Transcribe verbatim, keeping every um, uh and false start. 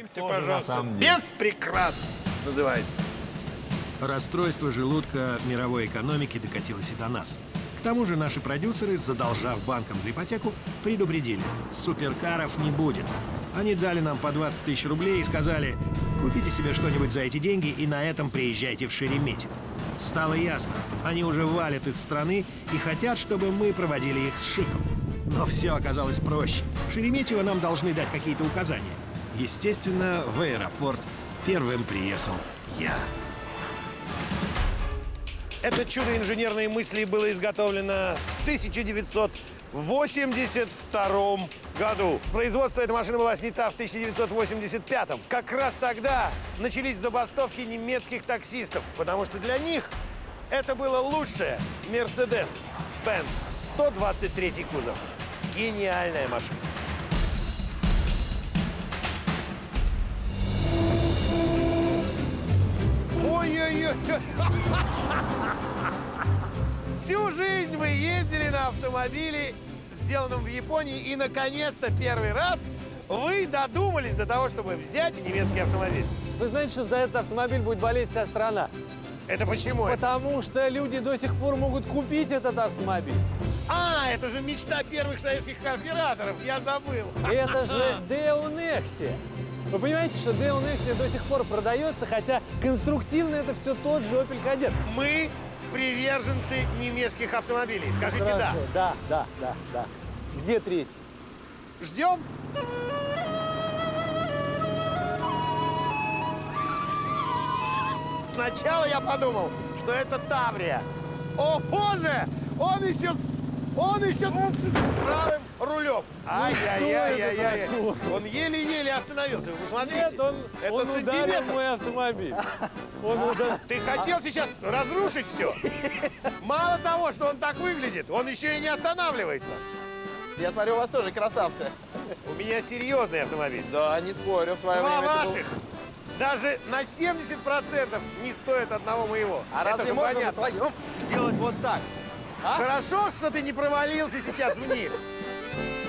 Познакомься, пожалуйста. Без прикрас называется. Расстройство желудка мировой экономики докатилось и до нас. К тому же наши продюсеры, задолжав банкам за ипотеку, предупредили: суперкаров не будет. Они дали нам по двадцать тысяч рублей и сказали: купите себе что-нибудь за эти деньги и на этом приезжайте в Шереметьево. Стало ясно, они уже валят из страны и хотят, чтобы мы проводили их с шиком. Но все оказалось проще. В Шереметьево нам должны дать какие-то указания. Естественно, в аэропорт первым приехал я. Это чудо инженерной мысли было изготовлено в тысяча девятьсот восемьдесят втором году. С производства эта машина была снята в тысяча девятьсот восемьдесят пятом. Как раз тогда начались забастовки немецких таксистов, потому что для них это было лучшее. Mercedes-Benz сто двадцать третий кузов. Гениальная машина. Ой-ой-ой! Всю жизнь вы ездили на автомобиле, сделанном в Японии, и, наконец-то, первый раз вы додумались до того, чтобы взять немецкий автомобиль. Вы знаете, что за этот автомобиль будет болеть вся страна? Это почему? Потому что люди до сих пор могут купить этот автомобиль. А, это же мечта первых советских кооператоров, я забыл. Это же Deo Nexia. Вы понимаете, что Deo Nexia до сих пор продается, хотя конструктивно это все тот же Opel Kadett. Мы приверженцы немецких автомобилей. Скажите Хорошо. да. Да, да, да, да. Где третий? Ждем. Сначала я подумал, что это Таврия. О, боже! Он еще с... Он еще с правым рулем. Ай-яй-яй-яй-яй. Он еле-еле остановился. Вы посмотрите. Нет, он, это он ударил сантиметр. мой автомобиль. Он удар... Ты хотел сейчас разрушить все. Мало того, что он так выглядит, он еще и не останавливается. Я смотрю, у вас тоже красавцы. У меня серьезный автомобиль. Да, не спорю, в свое Два время это был- ваших даже на семьдесят процентов не стоит одного моего. А Это разве же можно понятно. на твоем сделать вот так? А? Хорошо, что ты не провалился сейчас вниз.